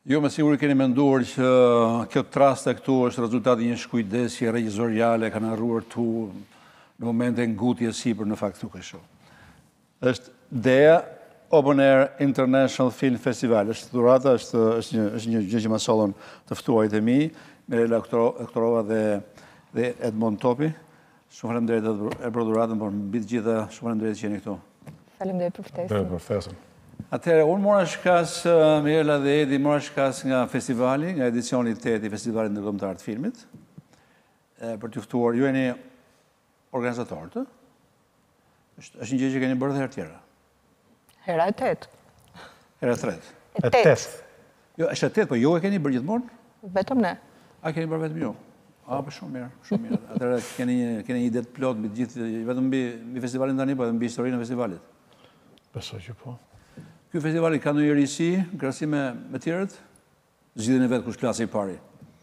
Jo, me siguri keni menduar që kjo traste këtu është rezultati një shkujdesje regjizoriale, kanë arruar tu në momente ngutje sipër në fakt nuk e shoh. Është DEA Open Air International Film Festival. Është dhurata, është një gjë që më sollën të ftuarit e mi, Mirela Oktrova dhe Edmond Topi. Shumë faleminderit e për dhuratën, por mbi të gjitha shumë faleminderit që jeni këtu. Faleminderit për ftesën. Atëherë, unë mora shkas, Mirela dhe Edi, mora shkas nga festivali, nga edicioni 8 i festivalit ndërkombëtar të filmit, për t'ju ftuar. Ju jeni organizatorët, është një gjë që keni bërë dhe herë tjera. Hera e 8. Hera e 3. E 8. Jo, është e 8, po ju e keni bërë gjithmonë? Vetëm ne. A, keni bërë vetëm ju? A, për shumë mirë, shumë mirë. Atëherë, keni një ide të plot, vetëm mbi festivalin tani, po edhe mbi historinë e festivalit. Besoj që po. Ky festivali ka ndonjë risi, në krahasim me tjerët? Zgjidhjen e vet kush klasi i pari.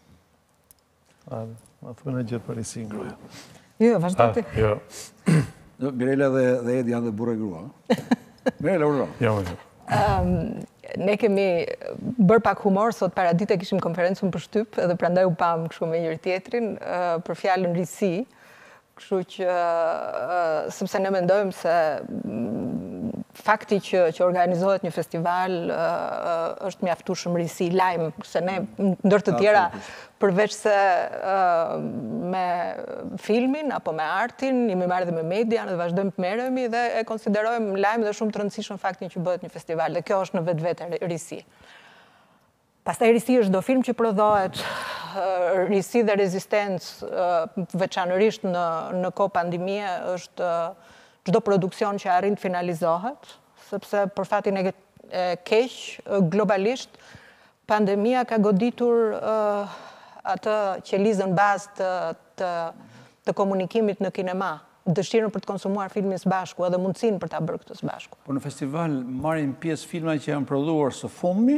Ma thunë e gjithë për risi në gruja. Jo, vazhdo ti. Jo. Mirela dhe Edi janë dhe burrë e grua. Mirela, urdhëro. Jo. Ne kemi bërë pak humor, sot para dite kishim konferencën për shtyp, edhe prandaj u pam kështu me njëri tjetrin, për fjalën risi, kështu që, sepse ne mendojmë se fakti që organizohet një festival është mjaftueshëm risi, lajm, se ne ndër të tjera, përveç se me filmin apo me artin, jemi marrë dhe me median dhe vazhdojmë të merremi dhe e konsiderojmë lajm dhe shumë të rëndësishëm faktin që bëhet një festival, dhe kjo është në vetvete risi. Pastaj risi është do film që prodhohet, risi dhe rezistencë, veçanërisht në kohë pandemie, është çdo produksion që arrin të finalizohet, sepse për fatin e keq, globalisht, pandemia ka goditur atë qelizën bazë të komunikimit në kinema, dëshirën për të konsumuar filmin së bashku edhe mundësinë për ta bërë këtë së bashku. Por në festival marrin pjesë filma që janë prodhuar së fundmi?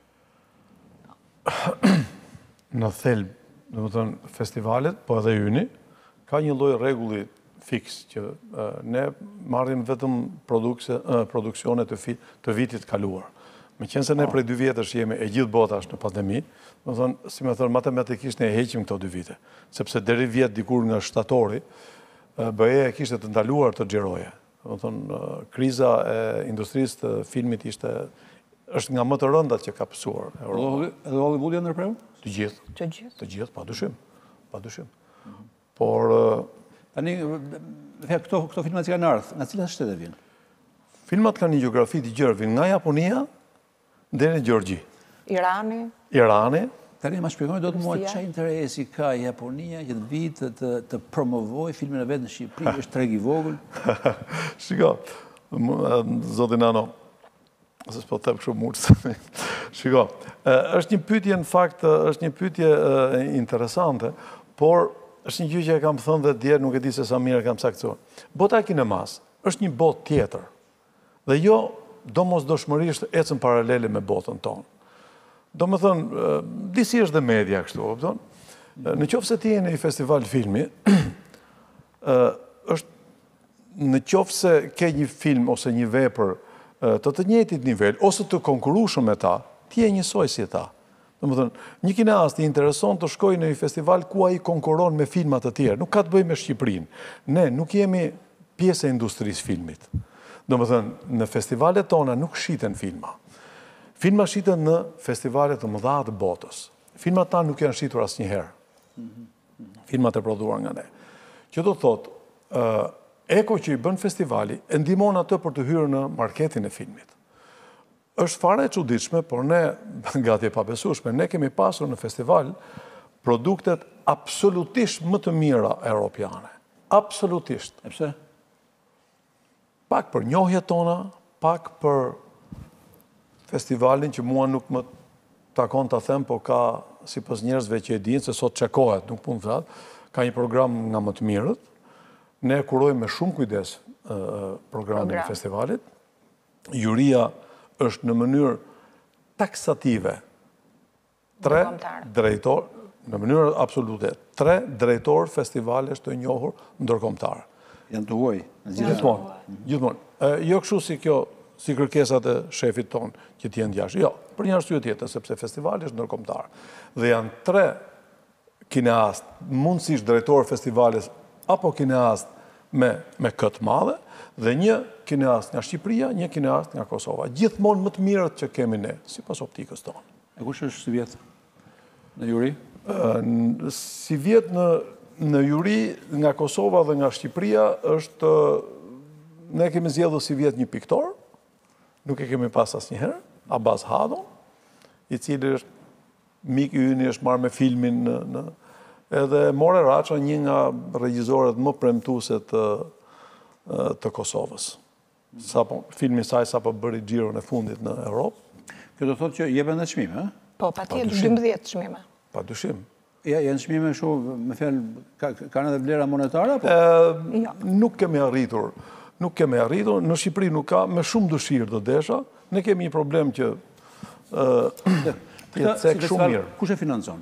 Në thelb, do të thënë festivalet, po edhe yni, ka një lloj rregulli fiks që ne marrim vetëm produksione të vitit kaluar. Meqense ne prej 2 vjetësh jemi e gjithë bota është në pandemi, do të thënë, si më thënë, matematikisht ne e heqim këto 2 vite, sepse deri vjet dikur nga shtatori, BE kishte të ndaluar të xhiroje. Do të thënë, kriza e industrisë të filmit është nga më të rëndat që ka pësuar. Edhe Hollywood janë ndërprerur? Të gjithë. Të gjithë? Padyshim. Por tani këto filmat që kanë ardhur, nga cilat shtete vijnë? Filmat kanë një gjeografi të gjerë, vijnë nga Japonia deri në Gjeorgji. Irani. Tani ma shpjegoni do të mua çfarë interesi ka Japonia që të vijë të promovojë filmin e vet në Shqipëri, është treg i vogël. Shiko, zoti Nano, se s'po them kështu murë. Shiko, është një pyetje në fakt, është një pyetje interesante, por është një gjë që e kam thënë dhe dje, nuk e di se sa mirë e kam saktuar. Bota e kinemas është një botë tjetër. Dhe jo domosdoshmërisht ecën paralele me botën tonë. Do më thënë, disi është dhe media kështu, opton? Në qoftë se ti je në një festival filmi, është në qoftë se ke një film ose një vepër të njëjtit nivel, ose të konkurrueshëm me ta, ti je njësoj si ta. Domethënë, një kineast i intereson të shkojë në një festival ku ai konkurron me filma të tjerë, nuk ka të bëjë me Shqipërinë. Ne nuk jemi pjesë e industrisë filmit. Domethënë, në festivalet tona nuk shiten filma. Filma shiten në festivalet të mëdha të botës. Filmat tanë nuk janë shitur asnjëherë. Filmat e prodhuar nga ne. Që do thotë, eko që i bën festivali, e ndihmon atë për të hyrë në marketin e filmit. Është fare e çuditshme, por ne, gati e pabesueshme, ne kemi pasur në festival produktet absolutisht më të mira europiane. Absolutisht. E pse? Pak për njohjet tona, pak për festivalin që mua nuk më takon të them, po ka si pas njerëzve që e dinë, se sot çekohet, nuk punë thatë, ka një program nga më të mirët. Ne kurojmë me shumë kujdes programin e festivalit. Juria është në mënyrë taksative 3 drejtor, në mënyrë absolute, 3 drejtor festivalesh të njohur ndërkombëtar. Janë të huaj? Gjithmonë. Jo kështu si kjo si kërkesat e shefit ton që t'jenë jashtë. Jo, për një arsye tjetër, sepse festivali është ndërkombëtar. Dhe janë 3 kineast, mundësisht drejtor festivalis, apo kineast me këtë madhe, dhe një kineast nga Shqipëria, një kineast nga Kosova. Gjithmonë më të mirët që kemi ne, si pas optikës tonë. E kush është si vjetë në juri? Si vjetë në juri nga Kosova dhe nga Shqipëria është, ne kemi zgjedhur si vjetë një piktor, nuk e kemi pas asnjëherë, Abbas Hadon, i cili është mik i yni, është marrë me filmin edhe More Raça, një nga regjisorët më premtuese të Kosovës. Filmi saj sapo bëri xhiron e fundit në Europë. Kjo do thotë që jepen dhe çmime, ëh? Po, patjetër 12 çmime. Padyshim. Ja, janë çmime shumë, me fjalë, kanë edhe vlera monetare apo? Nuk kemi arritur. Nuk kemi arritur, në Shqipëri nuk ka, me shumë dëshirë do desha, ne kemi një problem që jetë cek shumë mirë. Kush e financon?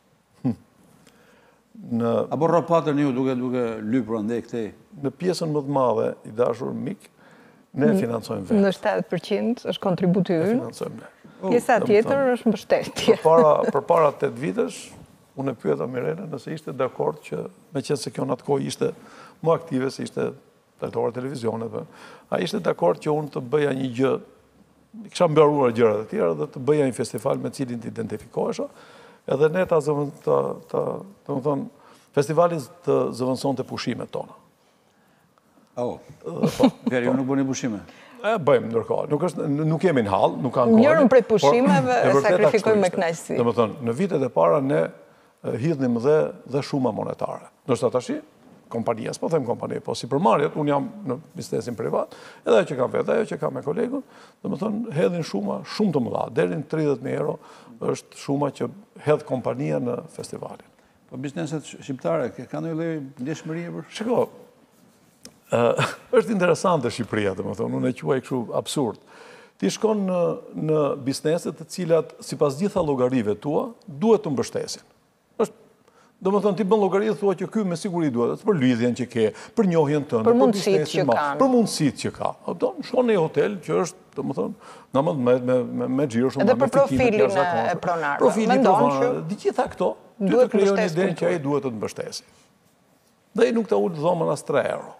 Apo rropatën ju duke lypur andej këtej? Në pjesën më të madhe, i dashur mik, ne financojmë vetë. Në 70% është kontributi ynë. Financojmë ne. Pjesa tjetër është mbështetje. Përpara 8 vitesh, unë e pyeta Mirelën nëse ishte dakord që, meqense kjo në atë kohë ishte më aktive, se ishte drejtore televizionet, a ishte dakord që unë të bëja një gjë, kisha mbaruar gjërat e tjera dhe të bëja një festival me cilin të identifikohesha, edhe ne festivalit të zëvendëson të pushimet tona. Veri, ju nuk bëni pushime? Bëjmë ndërkohë. Nuk jemi në hall, nuk kanë kohë. Njërën prej pushimeve e sakrifikojmë me kënaqësi. Dhe më thënë, në vitet e para ne hidhnim dhe shuma monetare. Nështë atashi, kompanija, s'po them kompanija, po si përmarrjet, unë jam në biznesin privat, edhe ajo që kam vetë, ajo që kam me kolegun, dhe më thënë, hedhin shuma shumë të mëdha, deri në 30.000 euro është shuma që hedh kompanija në festivalin. Po bizneset shqiptare, ka në lloj ndjeshmërie për? Shiko, është interesante Shqipëria, dhe më thënë, unë e quaj kështu absurd. Ti shkon në bizneset të cilat, sipas gjitha llogarive tua, duhet të mbështesin. Do më thënë, ti bën llogaritë, thua që ky me siguri duhet, për lydhjen që ke, për njohjen tënde, për mundësitë që kanë. Për mundësitë që ka. Shkon në një hotel që është, do më thënë, nga me xhiro shumë, edhe për profilin e pronarëve. Profilin e pronarëve, di gjitha këto, ty të krijon një idenë që ai duhet të të mbështesi. Dhe ai nuk të ulë dhomën as 3 euro.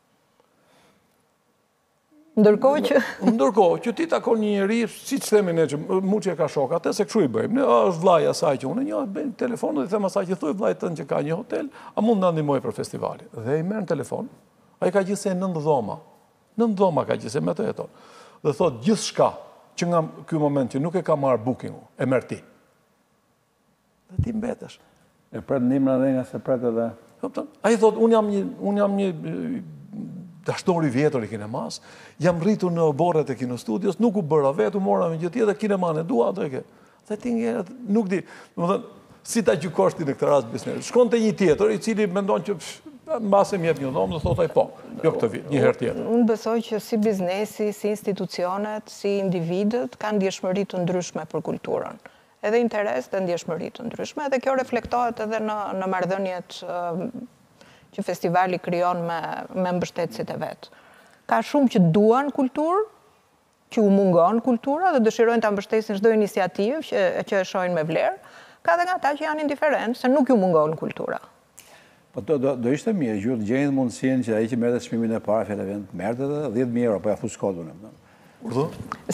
Ndërkohë që ti takon një njeri, si që themi ne që muqje ka shok, atë se këshu i bëjmë, ne është vlaj asaj që unë, një bëjmë telefonë dhe them asaj që thuj vlaj tënë që ka një hotel, a mund në ndihmoj për festivali. Dhe i merë në telefon, a i ka gjithse 9 dhoma, 9 dhoma ka gjithse me të jeton. Dhe thot gjithë shka që nga kjo moment që nuk e ka marë bookingu, e merë ti. Dhe ti mbetesh. E pret nimra dhe nga se pret edhe... A i thot, unë jam një dashtori vjetër i kinemas, jam rritur në oborret e kinostudios, nuk u bëra vetë, u mora me gjë tjetër, kineman e dua, dhe ke. Dhe ti njerët, nuk di, si ta gjykosh ti në këtë rast biznes. Shkon të një tjetër, i cili mendon që mbase mjet një dhomë, dhe thotaj po, jo këtë vit, një herë tjetër. Unë besoj që si biznesi, si institucionet, si individet, kanë ndjeshmëri të ndryshme për kulturën. Edhe interes dhe ndjeshmëri të ndryshme, edhe kjo reflektohet edhe në marrëdhëniet që festivali kryon me mbështetësit e vetë. Ka shumë që duan kulturë, që u mungon kultura dhe dëshirojnë të mbështesin çdo iniciativë që e shohin me vlerë, ka dhe nga ta që janë indiferent, se nuk ju mungon kultura. Po do ishte mirë, gjurë gjenjë mundësien që ai që merret çmimin e parë fjalë vend, merret edhe 10.000 euro, po ja fus kodun. Urdhë?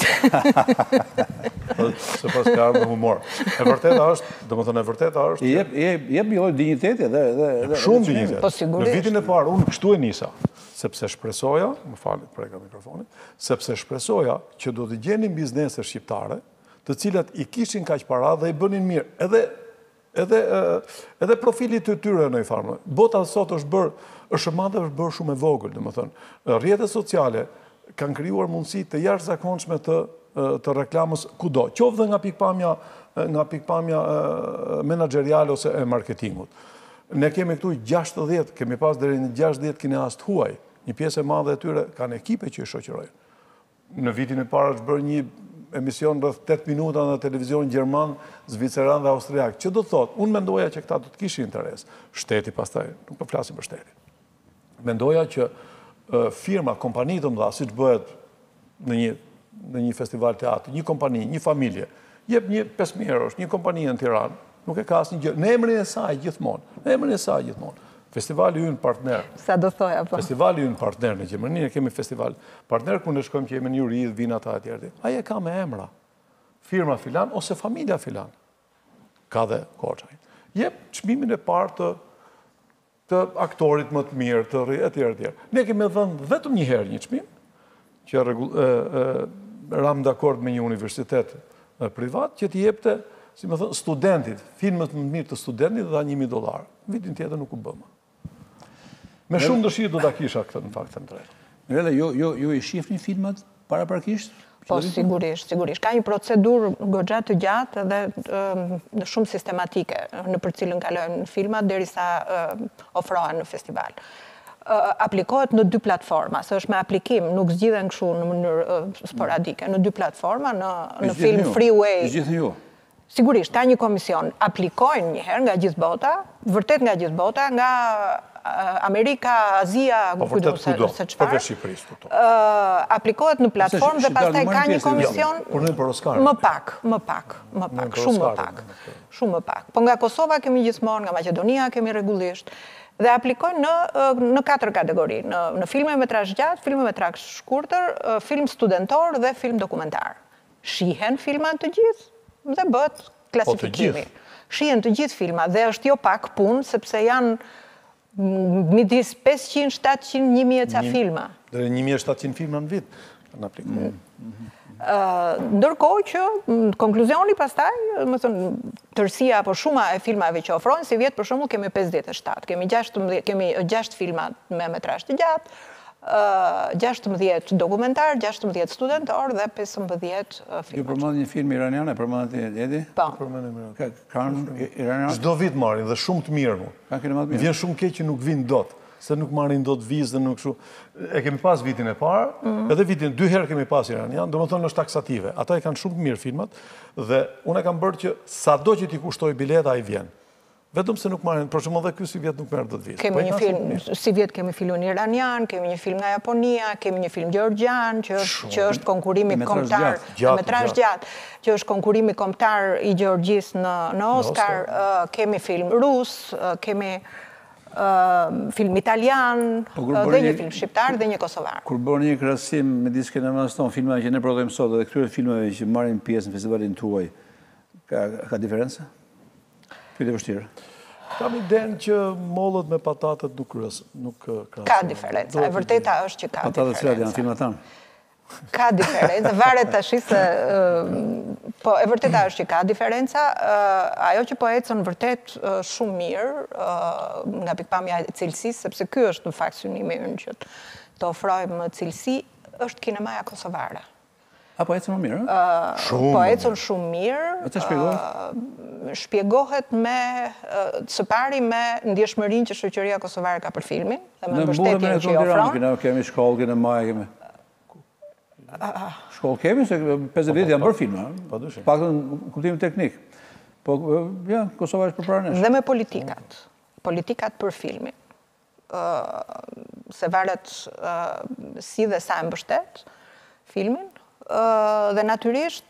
Se pas ka me humor. E vërteta është, do më thënë e vërteta është... Jep një lloj digniteti dhe... Shumë dignitet. Po sigurisht. Në vitin e parë, unë kështu e nisa, sepse shpresoja, më falit preka mikrofonit, sepse shpresoja që do të gjenin biznese shqiptare, të cilat i kishin kaq para dhe i bënin mirë. Edhe profilit të tyre në i farmë. Bota sot është bërë shumë e vogël, do më thënë. Rrjetet sociale kanë krijuar mundësi të jashtëzakonshme të reklamës kudo, qoftë dhe nga pikpamja menaxheriale ose e marketingut. Ne kemi këtu 60, kemi pas deri në 60 kineast huaj, një pjesë e madhe e tyre kanë ekipe që i shoqërojnë. Në vitin e parë është bërë një emision rreth 8 minuta në televizion gjerman, zviceran dhe austriak. Që do të thotë, unë mendoja që këta do të kishin interes. Shteti pastaj, nuk po flasim për shtetin. Mendoja që firma, kompani të mëdha, siç bëhet në një festival teatri, një kompani, një familje, jep një 5.000 eurosh, një kompani në Tiranë, nuk e ka asnjë gjë. Në emrin e saj gjithmonë. Festivali ynë partner. Sa do thoja, po. Festivali ynë partner në Gjermani, ne kemi festival partner ku ne shkojmë që jemi një uri, vina ta atjerë. Aje ka me emra. Firma filan ose familja filan. Ka dhe Koçaj. Jep çmimin e parë të aktorit më të mirë, të etj. Ne kemi dhënë vetëm një herë një çmim, që ram dakord me një universitet privat, që t'i jepte, si më thënë, studentit, filmet më mirë të studentit dhe $1.000. Vitin tjetër nuk u bëma. Me shumë dëshirë do t'a kisha këtë, në fakt, të drejtë. Mirela, ju i shifni filmat paraprakisht? Po, sigurisht. Ka një procedurë goxha të gjatë dhe shumë sistematike në për cilën kalojnë filmat derisa ofrohen në festival. Aplikohet në 2 platforma, se është me aplikim, nuk zgjidhen kështu në mënyrë sporadike, në 2 platforma, në film Freeway. Zgjidhen ju? Sigurisht, ka një komision, aplikojnë njëherë nga gjithë bota, vërtet nga gjithë bota, nga Amerika, Azia, vërtet kudo, përveç Shqipërisë këtu. Aplikohet në platformë dhe pastaj ka një komision për Oscar. Më pak, shumë më pak. Po nga Kosova kemi gjithmonë, nga Maqedonia kemi rregullisht. Dhe aplikojnë në 4 kategori, në filme metrazh gjatë, filme metrazh shkurtër, film studentor dhe film dokumentar. Shihen filmat të gjithë dhe bëhet klasifikimi. Shihen të gjithë filmat dhe është jo pak punë, sepse janë midis 500, 700, 1000 e ca filma. Dhe 1700 filma në vit në aplikuar. Ndërkohë që konkluzioni pastaj, më thënë, tërësia apo shuma e filmave që ofrojnë, si vjet për shembull kemi 57, kemi 6 filma me metrazh të gjatë, 16 dokumentar, 16 studentor dhe 15 film. Ju përmendni një film iranian, e përmendni Edi? Po. Kanë iranian? Çdo vit marrin dhe shumë të mirë. Kanë kinemat mirë. Vjen shumë keq që nuk vinë dot, se nuk marrin dot vizë dhe nuk kështu. E kemi pas vitin e parë, edhe vitin 2 herë kemi pas iranian, domethënë është taksative. Ata i kanë shumë të mirë filmat dhe unë e kam bërë që sado që t'i kushtoj bileta ai vjen. Vetëm se nuk marrin, për shembull edhe ky si vjet nuk merr dot vizë. Kemi një film, si vjet kemi filmin iranian, kemi një film nga Japonia, kemi një film gjeorgjan, që është konkurimi kombëtar, metrazh gjatë, që është konkurimi kombëtar i Gjeorgjisë në Oscar, kemi film rus, kemi film italian, dhe një film shqiptar dhe një kosovar. Kur bën një krahasim midis kinemas tonë, filma që ne prodhojmë sot dhe këtyre filmave që marrin pjesë në festivalin tuaj, ka diferencë? Pyetje vështirë. Kam idenë që mollët me patatet nuk krahasohen. Ka diferenca, e vërteta është që ka diferenca. Patatet cilat janë filmat tanë? Ka diferenca, varet tash se po e vërteta është që ka diferenca, ajo që po ecën vërtet shumë mirë nga pikpamja e cilësisë, sepse ky është në fakt synimi ynë që të ofrojmë cilësi, është kinemaja kosovare. Apo ecën më mirë? Po ecën shumë mirë. Të shpjegohet? Shpjegohet së pari me ndjeshmërinë që shoqëria kosovare ka për filmin dhe me mbështetjen që i ofron. Kemi shkollë, kinema, kemi shkollë kemi, se 50 vjet janë bërë filma, paktën kuptimin teknik. Po, ja, Kosova është përpara nesh. Dhe me politikat për filmin. Se varet si dhe sa e mbështet filmin, dhe natyrisht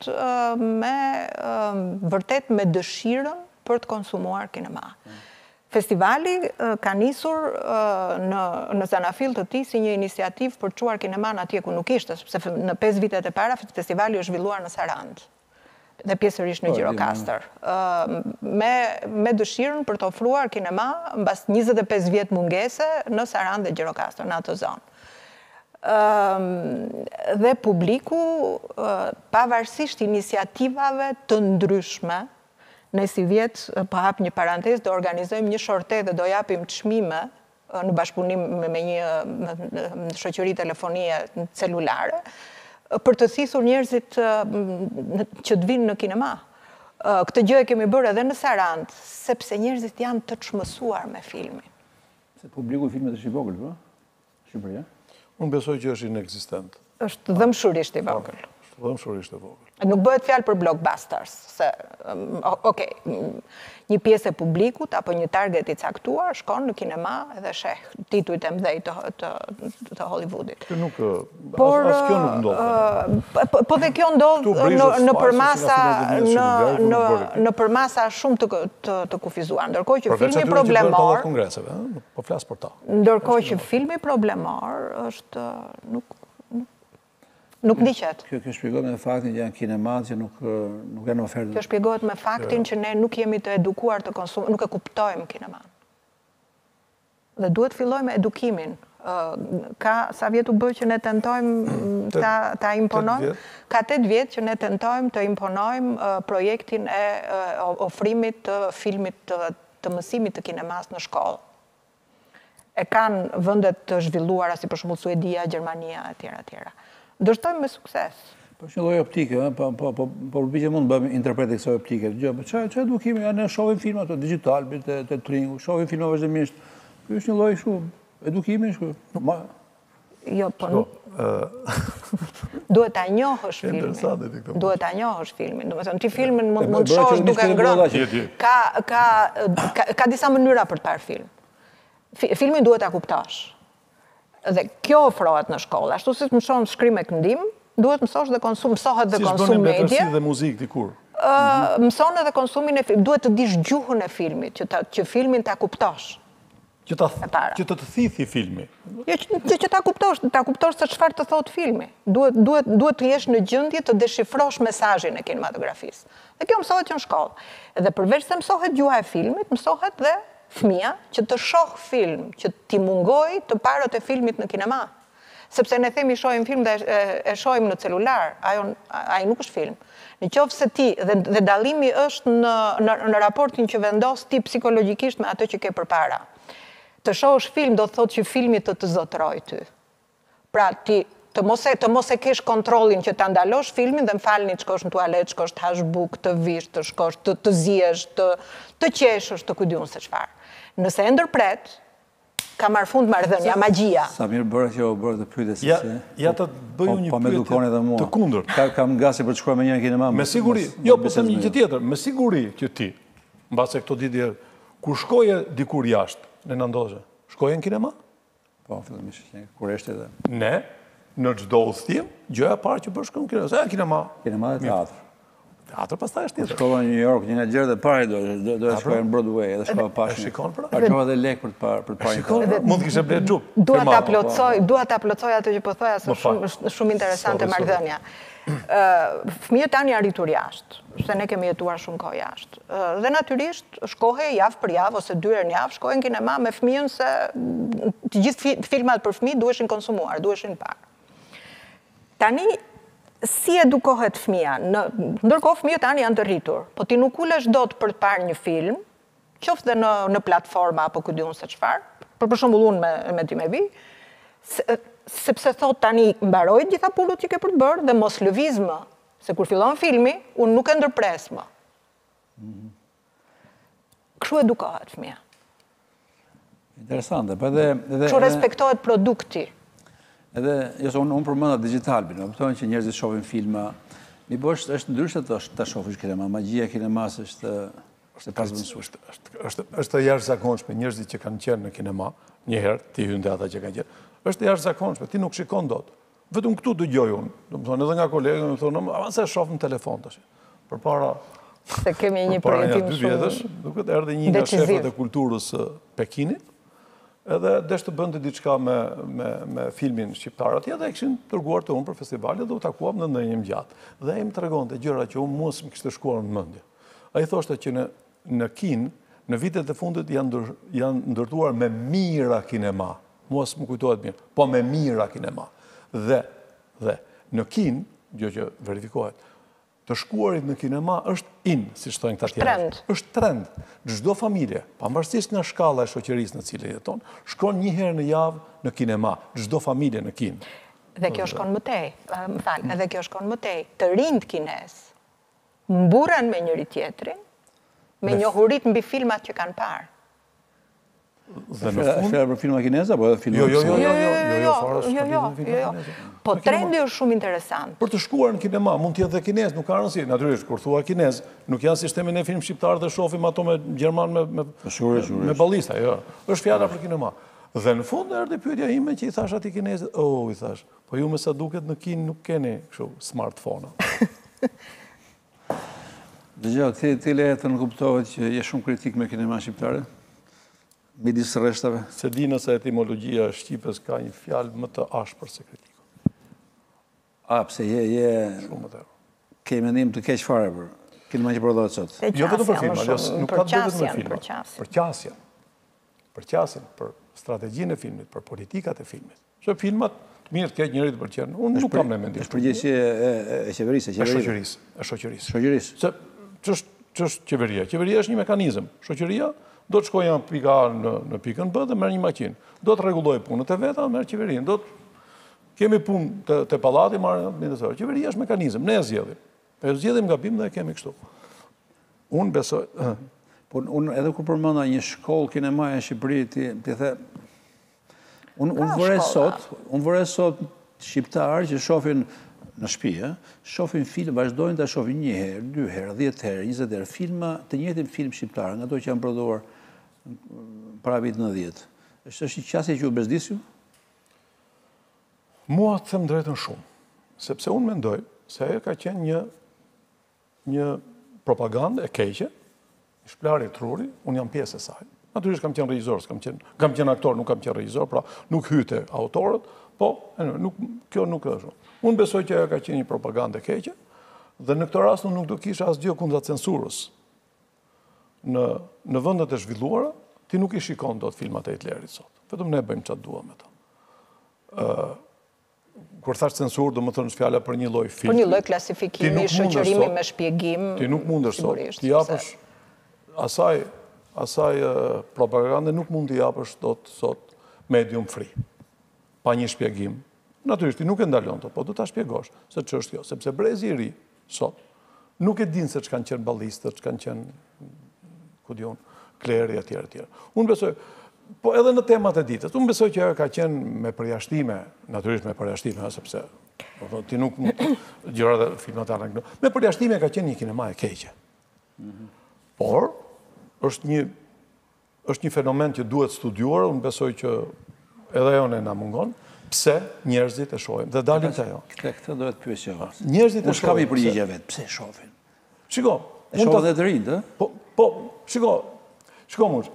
vërtet me dëshirën për të konsumuar kinema. Festivali ka nisur në zanafill të tij si një iniciativë për të çuar kineman atje ku nuk ishte, sepse në 5 vitet e para festivali është zhvilluar në Sarandë dhe pjesërisht në Gjirokastër. Me dëshirën për të ofruar kinema mbas 25 vjet mungese në Sarandë dhe Gjirokastër, në atë zonë. Dhe publiku, pavarësisht iniciativave të ndryshme, ne si vjet, po hap një parantezë, do organizojmë një shorte dhe do japim çmime në bashkëpunim me një shoqëri telefonie celulare, për të thithur njerëzit që të vinë në kinema. Këtë gjë e kemi bërë edhe në Sarandë, sepse njerëzit janë të çmësuar me filmin. Se publiku i filmit është i vogël, po? Shqipëria? Unë besoj që është inekzistent. Është dëmshurisht i vogël. Vëmshurisht e vogël. Nuk bëhet fjalë për blockbusters, se, okej, një pjesë e publikut apo një target i caktuar shkon në kinema edhe sheh titujt e mëdhej të Hollywoodit. Kjo nuk, as kjo nuk ndodh. Po dhe kjo ndodh në përmasa shumë të kufizuar, ndërkohë që filmi problemor... Po flas për ta. Ndërkohë që filmi problemor është nuk ndiqet. Kjo shpjegohet me faktin që janë kinemat që nuk janë ofertë. Kjo shpjegohet me faktin që ne nuk jemi të edukuar të konsumojmë, nuk e kuptojmë kineman. Dhe duhet fillojmë edukimin. Sa vjet u bë që ne tentojmë ta imponojmë? Ka 8 vjet që ne tentojmë të imponojmë projektin e ofrimit të filmit të mësimit të kinemas në shkollë. E kanë vendet të zhvilluara si për shembull Suedia, Gjermania etj. Dështojmë me sukses. Po është një lloj optike, po përpiqem mund të bëjmë interpretë kësaj optike. Çfarë edukimi janë, ne shohim filma të digital, të tringu, shohim filma vazhdimisht. Ky është një lloj kështu edukimi kështu. Jo, po nuk. Duhet ta njohësh filmin. Duhet ta njohësh filmin. Domethënë ti filmin mund të shohësh duke ngrënë. Ka disa mënyra për të parë film. Filmin duhet ta kuptosh. Dhe kjo ofrohet në shkollë. Ashtu si mëson shkrim e këndim, duhet mësohet dhe konsum medje. Si dhe muzikë dikur. Mëson edhe konsumin e filmit. Duhet të dish gjuhën e filmit, që filmin ta kuptosh. Që të thithi filmi. Që ta kuptosh se çfarë të thot filmi. Duhet të jesh në gjendje të deshifrosh mesazhin e kinematografisë. Dhe kjo mësohet që në shkollë. Dhe përveç se mësohet gjuha e filmit, mësohet dhe fëmia që të shoh film, që t'i mungoj të parët e filmit në kinema. Sepse ne themi shohim film dhe e shohim në celular, ai nuk është film. Në qoftë se ti, dhe dallimi është në raportin që vendos ti psikologjikisht me atë që ke përpara. Të shohësh film do të thotë që filmi të zotëroj ty. Pra ti të mos e kesh kontrollin që ta ndalosh filmin dhe më falni të shkosh në tualet, shkosh të hash bukë, të vish, të shkosh të ziesh, të qeshësh, të kujdiun se çfarë. Nëse e ndërpret, ka marrë fund marrëdhënia, magjia. Sa mirë bërë që o bërë të pyetës. Ja të bëju një pyetje të kundërt. Kam gasi për të shkuar me një kinema. Me siguri, jo, po them një gjë tjetër, me siguri që ti, mbase këto ditë, kur shkoje dikur jashtë, ne na ndodhe, shkoje në kinema? Po, fillimisht, kur eshte edhe. Ne, në çdo udhëtim, gjëja e parë që bësh në kinema, kinema. Kinema dhe teatr. Teatr pastaj është tjetër. Shkova në New York, një nga gjërat e parë do të shkoja në Broadway, edhe shkova pashë. Shikon për atë. Harxova dhe lek për të parë. Shikon, mund të kishe bler xhup. Dua ta plotësoj atë që po thoja, se shumë interesante marrëdhënia. Fëmijët tanë janë rritur jashtë, se ne kemi jetuar shumë kohë jashtë. Dhe natyrisht shkohe javë për javë ose 2 herë në javë shkohen kinema me fëmijën se të gjithë filmat për fëmijë duheshin konsumuar, duheshin parë. Tani si edukohet fëmia? Ndërkohë fëmijët tani janë të rritur, po ti nuk ulesh dot për të parë një film, qoftë dhe në platforma apo ku diun se çfarë, për shembull unë me ti me vi, sepse thot tani mbaroj gjitha punët që ke për të bërë dhe mos lëviz më, se kur fillon filmi, unë nuk e ndërpres më. Kështu edukohet fëmia. Interesante, kështu respektohet produkti. Edhe, unë përmenda digital, në kuptojnë që njerëzit shohin filma, mi po është ndryshe të shofish kinema, magjia kinemas është pasvëndësueshme. Është jashtëzakonshme njerëzit që kanë qenë në kinema, një herë, ti hyn te ata që kanë qenë. Është jashtëzakonshme, ti nuk shikon dot. Vetëm këtu dëgjoj unë, domethënë edhe nga kolegë më thonë, "Avance shoh në telefon tash." Përpara se kemi një projektim shumë. Duket erdhi një nga shefët e kulturës së Pekinit, edhe desh të bënte diçka me filmin shqiptar atje dhe e kishin dërguar te unë për festivalin dhe u takuam në ndonjë gjatë. Dhe ai më tregonte gjëra që unë mos më kishte shkuar në mendje. Ai thoshte që në Kin, në vitet e fundit janë ndërtuar me mira kinema. Mos më kujtohet mirë, po me mira kinema. Dhe në Kin, gjë që verifikohet, të shkuarit në kinema është si shtojnë këta tjerë. Është trend. Çdo familje, pavarësisht nga shkalla e shoqërisë në cilën jeton, shkon një herë në javë në kinema, çdo familje në Kin. Dhe kjo shkon më tej, më fal, edhe kjo shkon më tej. Të rinjt kines mburren me njëri tjetrin, me njohurit mbi filmat që kanë parë. Dhe në fund... Fjalë për filma kineze, apo edhe filma Po trendi është shumë interesant. Për të shkuar në kinema, mund t'jetë dhe kinez, nuk ka rëndësi. Natyrisht, kur thua kinez, nuk janë sistemin e film shqiptar dhe shofim ato me gjerman me ballista, jo. Është fjala për kinema. Dhe në fund erdhi pyetja ime që i thash atij kinezit, i thash, po ju me sa duket në kin nuk keni kështu smartphone. Dëgjoj, ti le të nënkuptohet që je shumë kritik me kinema shqiptare? Midis rreshtave? Se di nëse etimologjia e shqipes ka një fjalë më të ashpër se kritiku. Pse je... Shumë më të. Ke mendim të keq fare për kinema që prodhohet sot? Jo vetëm për filma, nuk ka vetëm me filma. Për qasjen, për strategjinë e filmit, për politikat e filmit. Se filmat, mirë të keq njëri të pëlqen. Unë nuk kam në mendim. Është përgjegjësi e qeverisë, e shoqërisë. Se ç'është qeveria? Qeveria është një mekanizëm. Shoqëria do të shkojë nga pika A në pikën B dhe merr një makinë. Do të rregullojë punët e veta, merr qeverinë. Kemi punë te pallati, marrë ministër. Qeveria është mekanizëm, ne e zgjedhim. E zgjedhim gabim dhe e kemi kështu. Unë besoj... Po unë edhe kur përmenda një shkollë kinema e Shqipëri, ti the... Unë vëre sot shqiptarë që shofin në shtëpi, shofin film, vazhdojnë të shofin 1 herë, 2 herë, 10 herë, 20 herë, filma, të njëjtin film shqiptar, nga ato që janë prodhuar para vitit 90. Është një qasje që u bezdis ju? Mua të them drejtën shumë, sepse unë mendoj se ajo ka qenë një propagandë e keqe, shplarje truri, unë jam pjesë e saj. Natyrisht kam qenë regjisor, kam qenë aktor, nuk kam qenë regjisor, pra nuk hyte autorët, po kjo nuk është. Unë besoj që ajo ka qenë një propagandë e keqe, dhe në këtë rast nuk do kisha asgjë kundra censurës. Në vendet e zhvilluara, ti nuk i shikon dot filmat e Hitlerit sot. Vetëm ne bëjmë çfarë duam me to. Kur thash censurë, do më thënë fjala për një lloj filmi. Për një lloj klasifikimi, shoqërimi me shpjegim. Ti nuk mundesh sot. Ti japësh asaj propagande nuk mund t'i japësh sot medium free. Pa një shpjegim. Natyrisht, ti nuk e ndalon to, po do ta shpjegosh se ç'është kjo, sepse brezi i ri sot nuk e din se ç'kan qenë ballistët, ç'kan qenë ku diun, kleri etj. Unë besoj, po edhe në temat e ditës, unë besoj që ajo ka qenë me përjashtime, natyrisht me përjashtime, sepse ti nuk mund gjërat e filmatare këtu. Me përjashtime ka qenë një kinema e keqe. Por është një fenomen që duhet studiuar, unë besoj që edhe ajo ne na mungon, pse njerëzit e shohin dhe dalin te ajo. Këtë do të pyesja. Njerëzit e shohin. Unë s'kam i përgjigje vet, pse shohin? Shiko, e shohin edhe të rinjt, ë? Po, shiko mund.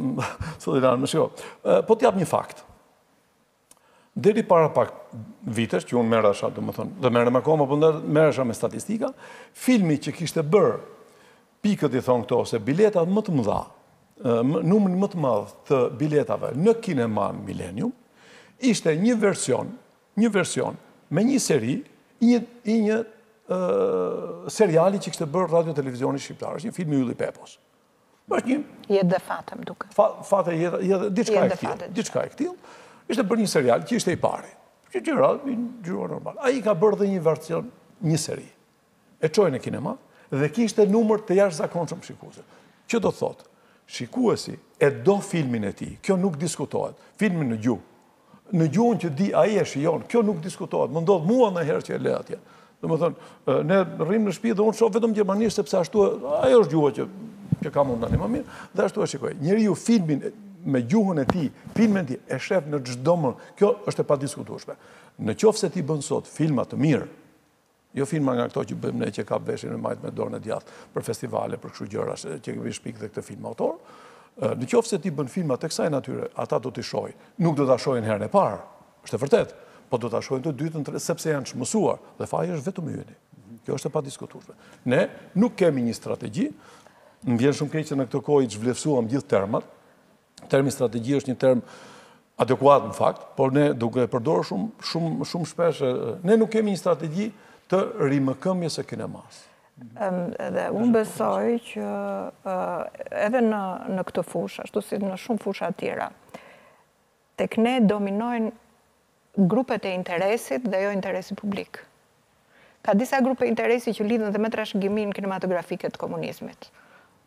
Po t'jap një fakt. Deri para pak vitesh, që unë merresha, domethënë, dhe merrem akoma, po merresha me statistika, filmi që kishte bërë pikët i thonë këto, ose biletat më të mëdha, numrin më të madh të biletave në kinema Millennium, ishte një version me një seri, një seriali që kishte bërë radio televizioni shqiptar, është një film i Ylli Pepos. Është një... Jetë dhe fatë, më duke. Fatë, jetë, diçka e këtil. Ishte bërë një serial që ishte i pari. Që gjyra normal. A i ka bërë dhe një version, një seri. E qojnë e kinema, dhe kishte numër të jashtëzakonshëm shikuese. Që do thotë, shikuesi e do filmin e tij, kjo nuk diskutohet. Filmin në gjuhë. Në gjuhën që di ai e shijon, kjo nuk diskutohet. Më ndodh mua ndonjëherë që e le atje. Domethënë, ne rrim në shtëpi dhe unë shoh vetëm gjermanisht sepse ashtu ajo është gjuha që kam unë tani më mirë, dhe ashtu e shikoj. Njeriu filmin me gjuhën e tij, filmin e tij e shef në çdo mënyrë. Kjo është e padiskutueshme. Në qoftë se ti bën sot filma të mirë, jo filma nga këto që bëjmë ne që kap veshin e majt me dorën e djathtë për festivale, për kështu gjëra që kemi shpik dhe këtë film autor, në qoftë se ti bën filma të kësaj natyre, ata do t'i shohin. Nuk do ta shohin herën e parë, është e vërtetë, po do ta shohin të dytën, sepse janë çmësuar dhe faji është vetëm yni. Kjo është e padiskutueshme. Ne nuk kemi një strategji, më vjen shumë keq që në këtë kohë i zhvlerësuam gjithë termat. Termi strategji është një term adekuat në fakt, por ne duke e përdorur shumë shpesh, ne nuk kemi një strategji të rimëkëmjes së kinemas. Dhe unë besoj që edhe në këtë fushë, ashtu si në shumë fusha tjera, tek ne dominojnë grupet e interesit dhe jo interesi publik. Ka disa grupe interesi që lidhen dhe me trashëgimin kinematografike të komunizmit.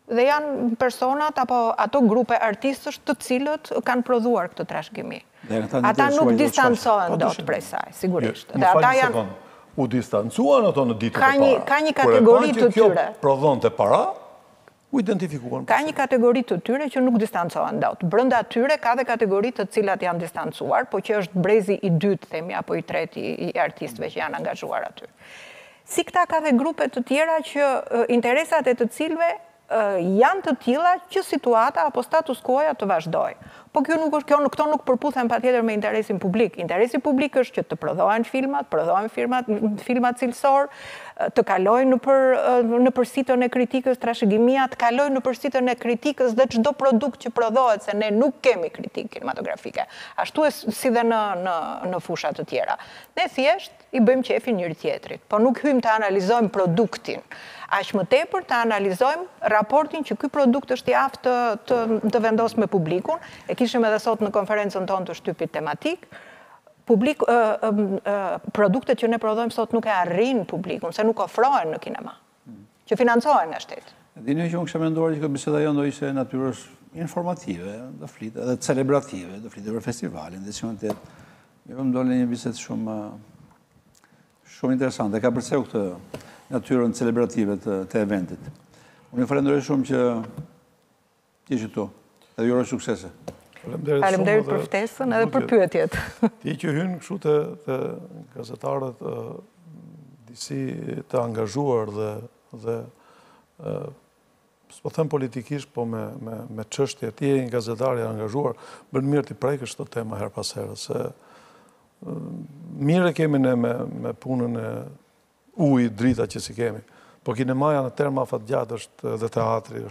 dhe janë personat apo ato grupe artistësh të cilët kanë prodhuar këtë trashëgimi. Ata nuk distancohen dot prej saj, sigurisht. Dhe ata janë u distancuan ato në ditët e para. Ka një kategori të tyre. Prodhonte para, u identifikuan. Ka një kategori të tyre që nuk distancohen dot. Brenda tyre ka dhe kategori të cilat janë distancuar, po që është brezi i dytë, themi, apo i tretë i artistëve që janë angazhuar aty. Si këta ka dhe grupe të tjera që interesat e të cilve janë të tilla që situata apo status quo-ja të vazhdoj. Po këto nuk përputhen patjetër me interesin publik. Interesi publik është që të prodhohen filmat cilësor, të kalojnë në përsitën e kritikës trashëgimia, të kalojnë në përsitën e kritikës dhe çdo produkt që prodhohet, se ne nuk kemi kritikë kinematografike. Ashtu si dhe në fusha të tjera. Ne thjesht i bëjmë qefin njëri tjetrit, po nuk hyjmë të analizojmë produktin. Aq më tepër të analizojmë raportin që ky produkt është i aftë të vendosë me publikun. E kishim edhe sot në konferencën tonë të shtypit tematik. Produktet që ne prodhojmë sot nuk e arrin publikun, se nuk ofrohen në kinema, që financohen nga shteti. Dini që unë kështë menduar që biseda jonë do ishte natyrës informative, do flitë, edhe celebrative, do flitë për festivalin, dhe që më të jetë. Më dole një biset shumë interesante. Ka përseu këtë natyrën celebrative të eventit. Unë i falenderoj shumë që ti që tu, edhe juroj suksese. Faleminderit për ftesën edhe për pyetjet. Ti që hynë kështu të gazetarët disi të angazhuar dhe s'po them politikisht, po me çështje, ti je një gazetar i angazhuar, bën mirë ti prekësh këtë tema her pas here, se mirë kemi ne me punën e ujit, drita që si kemi. Po kinemaja në terma afatgjatë është dhe teatri,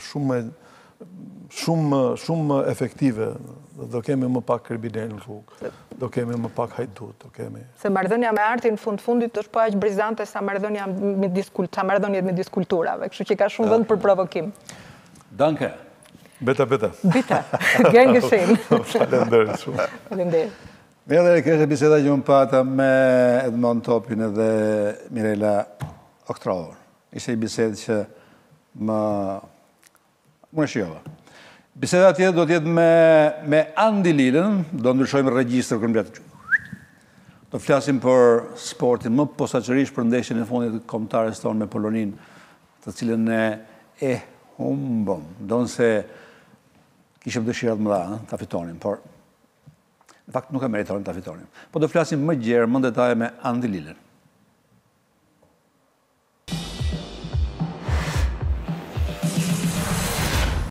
shumë efektive. Do kemi më pak kriminal në rrugë, do kemi më pak hajdut, do kemi... Se marrëdhënia me artin fundit është po aq brizante sa marrëdhëniet me diskulturave, kështu që ka shumë vend për provokim. Danke. Beta. Bita. Gern geschehen. Faleminderit shumë. Faleminderit. Mirë, kështë biseda që unë pata me Edmond Topi dhe Mirela Oktrova. Ishte i bisedë që më shijova. Biseda tjetë do tjetë me Andi Lilën, do ndryshojmë regjistër këmblet. Do flasim për sportin, më posaçërisht për ndeshjen e fundit të kombëtares tonë me Polonin, të cilën ne e humbëm. Donë se kishëm dëshirat më dha, ta fitonim, por në fakt nuk e meritonin ta fitonim. Po do flasim më gjerë, më në detaje me Andi Lilën.